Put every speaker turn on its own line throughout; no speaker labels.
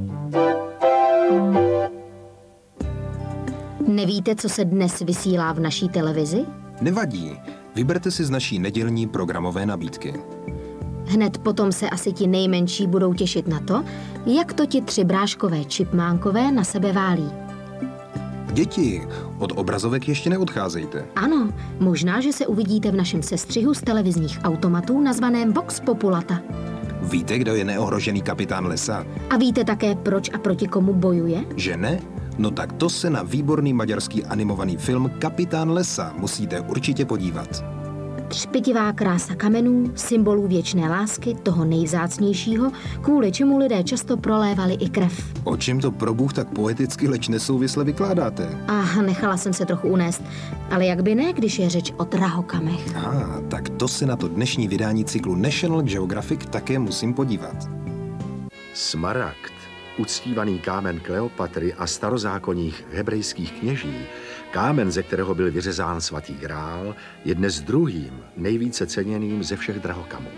Nevíte, co se dnes vysílá v naší televizi?
Nevadí. Vyberte si z naší nedělní programové nabídky.
Hned potom se asi ti nejmenší budou těšit na to, jak to ti 3 bráškové čipmánkové na sebe válí.
Děti, od obrazovek ještě neodcházejte.
Ano, možná, že se uvidíte v našem sestřihu z televizních automatů nazvaném Vox Populata.
Víte, kdo je neohrožený kapitán Lesa?
A víte také, proč a proti komu bojuje?
Že ne? No tak to se na výborný maďarský animovaný film Kapitán Lesa musíte určitě podívat.
Třpitivá krása kamenů, symbolů věčné lásky, toho nejvzácnějšího, kvůli čemu lidé často prolévali i krev.
O čem to pro Bůh tak poeticky, leč nesouvisle vykládáte?
Nechala jsem se trochu unést. Ale jak by ne, když je řeč o drahokamech.
Tak to se na to dnešní vydání cyklu National Geographic také musím podívat.
Smaragd, uctívaný kámen Kleopatry a starozákonních hebrejských kněží, kámen, ze kterého byl vyřezán svatý grál, je dnes druhým nejvíce ceněným ze všech drahokamů.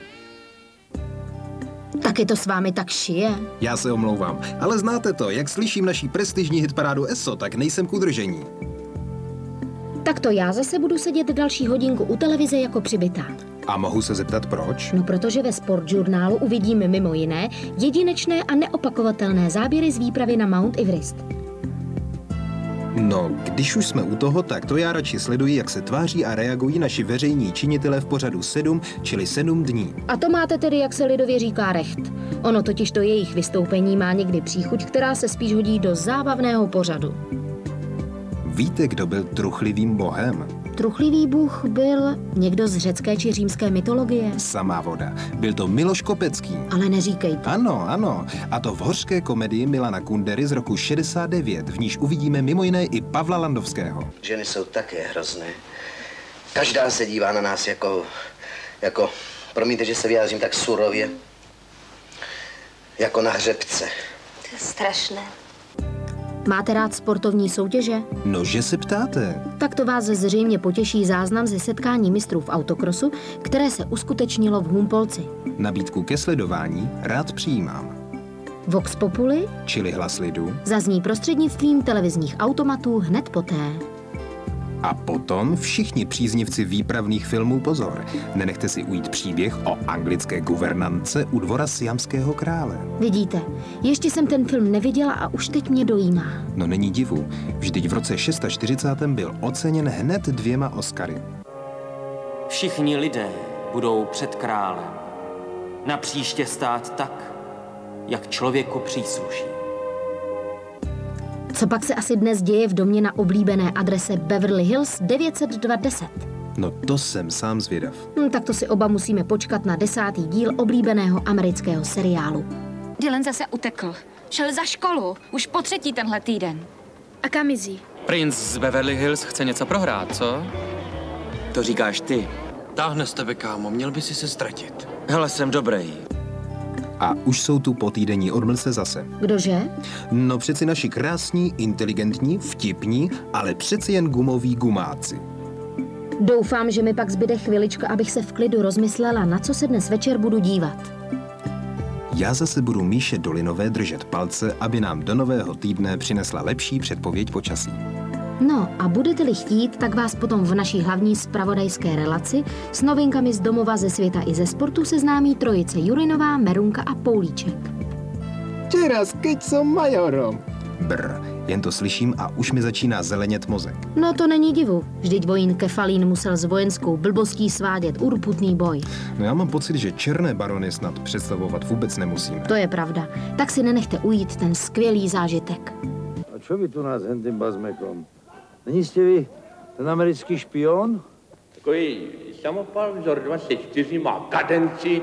Taky to s vámi tak šije?
Já se omlouvám, ale znáte to, jak slyším naší prestižní hitparádu ESO, tak nejsem k udržení.
Tak to já zase budu sedět další hodinku u televize jako přibytá.
A mohu se zeptat proč?
No protože ve sportžurnálu uvidíme mimo jiné jedinečné a neopakovatelné záběry z výpravy na Mount Everest.
No, když už jsme u toho, tak to já radši sleduji, jak se tváří a reagují naši veřejní činitelé v pořadu 7, čili 7 dní.
A to máte tedy, jak se lidově říká, recht. Ono totiž to jejich vystoupení má někdy příchuť, která se spíš hodí do zábavného pořadu.
Víte, kdo byl truchlivým bohem?
Truchlivý bůh byl někdo z řecké či římské mytologie.
Samá voda. Byl to Miloš Kopecký.
Ale neříkejte.
Ano. A to v hořké komedii Milana Kundery z roku 69, v níž uvidíme mimo jiné i Pavla Landovského.
Ženy jsou také hrozné. Každá se dívá na nás jako, promiňte, že se vyjádřím tak surově, jako na hřebce.
To je strašné.
Máte rád sportovní soutěže?
No, že se ptáte.
Tak to vás zřejmě potěší záznam ze setkání mistrů v autokrosu, které se uskutečnilo v Humpolci.
Nabídku ke sledování rád přijímám.
Vox Populi,
čili hlas lidu,
zazní prostřednictvím televizních automatů hned poté.
A potom všichni příznivci výpravných filmů pozor. Nenechte si ujít příběh o anglické guvernantce u dvora siamského krále.
Vidíte, ještě jsem ten film neviděla a už teď mě dojímá.
No není divu, vždyť v roce 640 byl oceněn hned 2 Oscary.
Všichni lidé budou před králem. Napříště stát tak, jak člověku přísluší.
Co pak se asi dnes děje v domě na oblíbené adrese Beverly Hills 90210?
No to jsem sám zvědav.
Tak to si oba musíme počkat na 10. díl oblíbeného amerického seriálu.
Dylan zase utekl. Šel za školu. Už po 3. tenhle týden. A kam mizí?
Princ z Beverly Hills chce něco prohrát, co?
To říkáš ty.
Táhne z tebe, kámo, měl by si se ztratit.
Hele, jsem dobrý.
A už jsou tu po týdenní odmlce zase.
Kdože?
No přeci naši krásní, inteligentní, vtipní, ale přeci jen gumoví gumáci.
Doufám, že mi pak zbyde chvilička, abych se v klidu rozmyslela, na co se dnes večer budu dívat.
Já zase budu Míše Dolinové držet palce, aby nám do nového týdne přinesla lepší předpověď počasí.
No a budete-li chtít, tak vás potom v naší hlavní zpravodajské relaci s novinkami z domova, ze světa i ze sportu seznámí trojice Jurinová, Merunka a Poulíček.
Teraz, keď som majorom. Jen to slyším a už mi začíná zelenět mozek.
No to není divu. Vždyť vojín Kefalín musel s vojenskou blbostí svádět urputný boj.
No já mám pocit, že černé barony snad představovat vůbec nemusíme.
To je pravda. Tak si nenechte ujít ten skvělý zážitek.
A čo vy tu nás hentým bazmekom? Není jste vy ten americký špion?
Takový samopal vzor 24 má kadenci.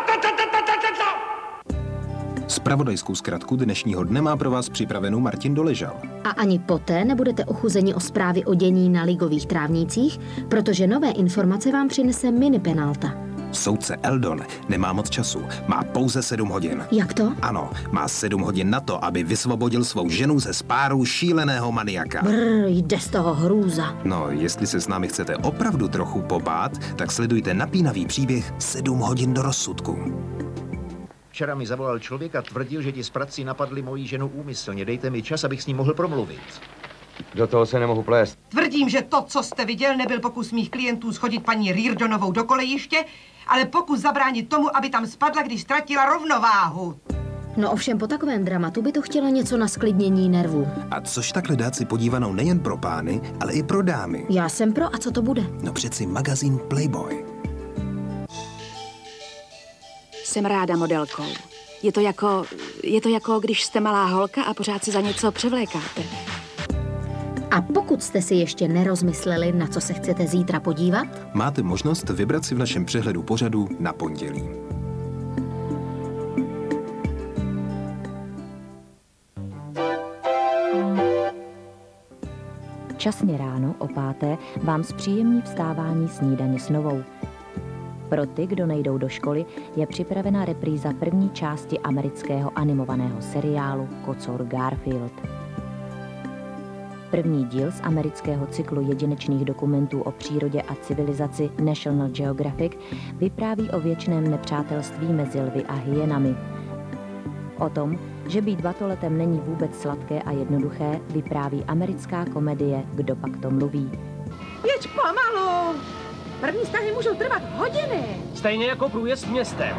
Zpravodajskou zkratku dnešního dne má pro vás připravenou Martin Doležal.
A ani poté nebudete ochuzeni o zprávy o dění na ligových trávnících, protože nové informace vám přinese mini penalta.
Soudce Eldon nemá moc času, má pouze 7 hodin.
Jak to?
Ano, má 7 hodin na to, aby vysvobodil svou ženu ze spáru šíleného maniaka.
Jde z toho hrůza.
No, jestli se s námi chcete opravdu trochu pobát, tak sledujte napínavý příběh 7 hodin do rozsudku.
Včera mi zavolal člověk a tvrdil, že ti z prací napadli moji ženu úmyslně. Dejte mi čas, abych s ní mohl promluvit.
Do toho se nemohu plést.
Tvrdím, že to, co jste viděl, nebyl pokus mých klientů schodit paní Reardonovou do kolejiště, ale pokus zabránit tomu, aby tam spadla, když ztratila rovnováhu.
No ovšem po takovém dramatu by to chtělo něco na sklidnění nervů.
A což takhle dát si podívanou nejen pro pány, ale i pro dámy.
Já jsem pro, a co to bude?
No přeci magazín Playboy.
Jsem ráda modelkou. Je to jako, když jste malá holka a pořád si za něco převlékáte.
A pokud jste si ještě nerozmysleli, na co se chcete zítra podívat,
máte možnost vybrat si v našem přehledu pořadu na pondělí.
Časně ráno o 5. vám zpříjemní vstávání snídaně s novou. Pro ty, kdo nejdou do školy, je připravena repríza první části amerického animovaného seriálu Kocour Garfield. První díl z amerického cyklu jedinečných dokumentů o přírodě a civilizaci National Geographic vypráví o věčném nepřátelství mezi lvy a hyenami. O tom, že být batoletem není vůbec sladké a jednoduché, vypráví americká komedie Kdo pak to mluví.
Jeď pomalu! První vztahy můžou trvat hodiny.
Stejně jako průjezd městem.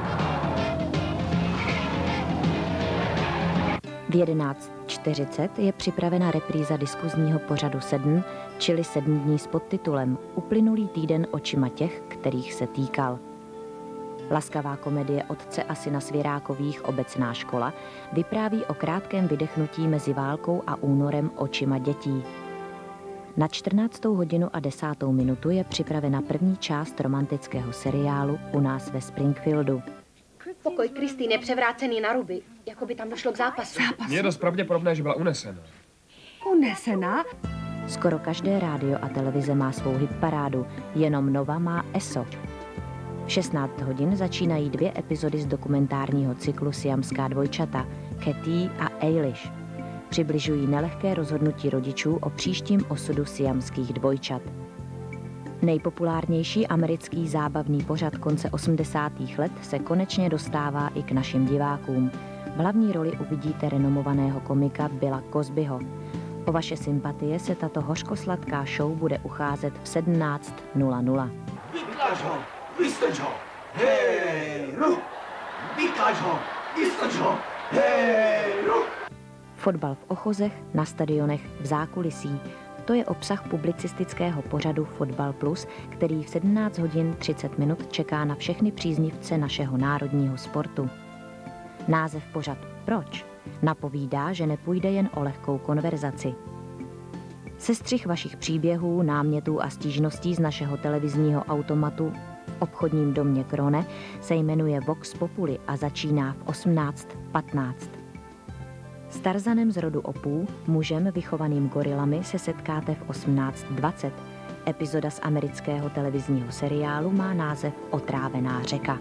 V 11:40 je připravena repríza diskuzního pořadu 7, čili 7 dní s podtitulem Uplynulý týden očima těch, kterých se týkal. Laskavá komedie Otce a syna Svěrákových Obecná škola vypráví o krátkém vydechnutí mezi válkou a únorem očima dětí. Na 14:10 je připravena první část romantického seriálu U nás ve Springfieldu.
Pokoj Kristýny je převrácený na ruby, jako by tam došlo k zápasu.
Je dost pravděpodobné, že byla unesena.
Unesena?
Skoro každé rádio a televize má svou hitparádu, jenom Nova má ESO. V 16 hodin začínají 2 epizody z dokumentárního cyklu Siamská dvojčata, Katie a Eilish. Přibližují nelehké rozhodnutí rodičů o příštím osudu siamských dvojčat. Nejpopulárnější americký zábavný pořad konce 80. let se konečně dostává i k našim divákům. V hlavní roli uvidíte renomovaného komika Billa Cosbyho. O vaše sympatie se tato hořkosladká show bude ucházet v 17:00.
Vykaž ho! Vystrč ho! Hej, ruch! Vykaž ho! Vystrč ho! Hej, ruch!
Fotbal v ochozech, na stadionech, v zákulisí. To je obsah publicistického pořadu Fotbal Plus, který v 17:30 čeká na všechny příznivce našeho národního sportu. Název pořadu Proč? Napovídá, že nepůjde jen o lehkou konverzaci. Sestřih vašich příběhů, námětů a stížností z našeho televizního automatu v obchodním domě Krone se jmenuje Vox Populi a začíná v 18:15. S Tarzanem z rodu Opů, mužem vychovaným gorilami, se setkáte v 18:20. Epizoda z amerického televizního seriálu má název Otrávená řeka.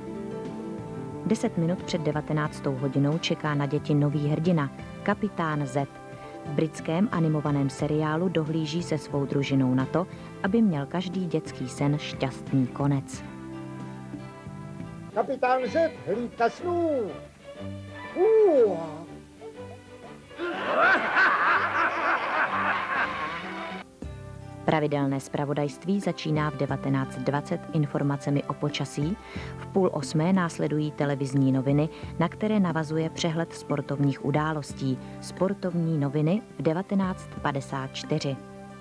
10 minut před 19. hodinou čeká na děti nový hrdina, kapitán Z. V britském animovaném seriálu dohlíží se svou družinou na to, aby měl každý dětský sen šťastný konec.
Kapitán Z, hlídka snů!
Pravidelné zpravodajství začíná v 19:20 informacemi o počasí, v 7:30 následují televizní noviny, na které navazuje přehled sportovních událostí. Sportovní noviny v 19:54.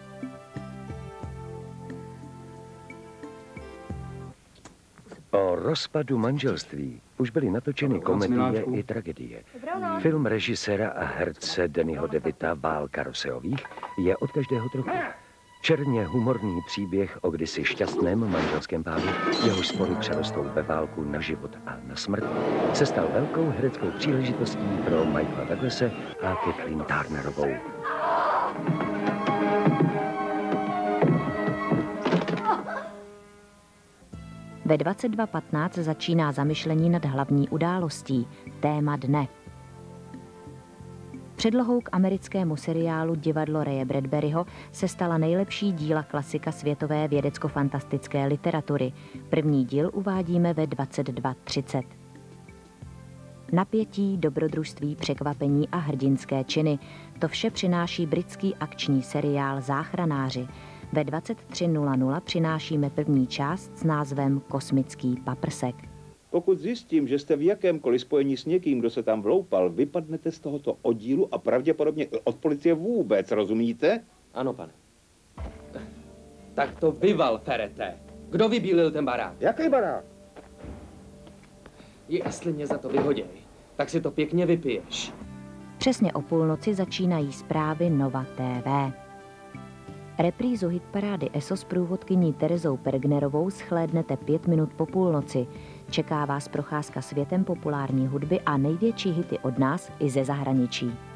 O rozpadu manželství už byly natočeny komedie i tragedie. Film režiséra a herce Dannyho DeVita Vál Karoseových je od každého trochu. Černě humorný příběh o kdysi šťastném manželském páru, jehož spory přerostou ve válku na život a na smrt, se stal velkou hereckou příležitostí pro Michaela Douglase a Kathleen Turnerovou.
Ve 22:15 začíná zamyšlení nad hlavní událostí, téma dne. Předlohou k americkému seriálu Divadlo Raye Bradburyho se stala nejlepší díla klasika světové vědecko-fantastické literatury. První díl uvádíme ve 22:30. Napětí, dobrodružství, překvapení a hrdinské činy. To vše přináší britský akční seriál Záchranáři. Ve 23:00 přinášíme první část s názvem Kosmický paprsek.
Pokud zjistím, že jste v jakémkoliv spojení s někým, kdo se tam vloupal, vypadnete z tohoto oddílu a pravděpodobně od policie vůbec, rozumíte?
Ano, pane. Tak to vyval, Ferete. Kdo vybílil ten barák?
Jaký barák?
Jestli mě za to vyhoděj, tak si to pěkně vypiješ.
Přesně o půlnoci začínají zprávy Nova TV. Reprízu hitparády ESO s průvodkyní Terezou Pergnerovou shlédnete 5 minut po půlnoci. Čeká vás procházka světem populární hudby a největší hity od nás i ze zahraničí.